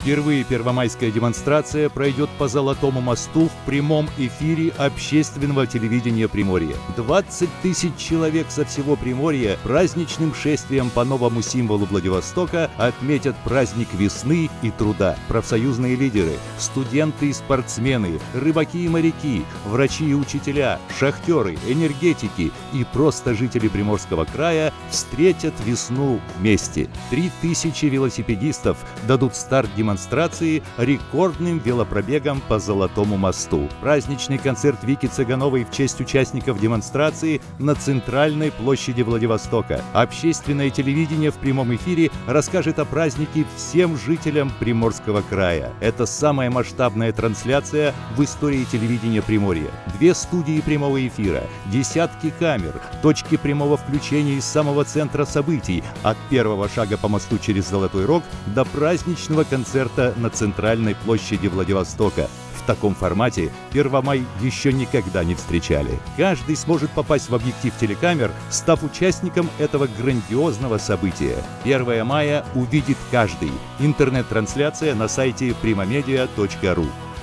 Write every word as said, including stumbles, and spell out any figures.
Впервые первомайская демонстрация пройдет по Золотому мосту в прямом эфире общественного телевидения Приморья. двадцать тысяч человек со всего Приморья праздничным шествием по новому символу Владивостока отметят праздник весны и труда. Профсоюзные лидеры, студенты и спортсмены, рыбаки и моряки, врачи и учителя, шахтеры, энергетики и просто жители Приморского края встретят весну вместе. Три тысячи велосипедистов дадут старт демонстрации рекордным велопробегом по Золотому мосту. Праздничный концерт Вики Цыгановой в честь участников демонстрации на центральной площади Владивостока. Общественное телевидение в прямом эфире расскажет о празднике всем жителям Приморского края. Это самая масштабная трансляция в истории телевидения Приморья. Две студии прямого эфира, десятки камер, точки прямого включения из самого центра событий, от первого шага по мосту через Золотой Рог до праздничного концерта на центральной площади Владивостока. В таком формате Первомай еще никогда не встречали. Каждый сможет попасть в объектив телекамер, став участником этого грандиозного события. первое мая увидит каждый. Интернет-трансляция на сайте примамедиа точка ру.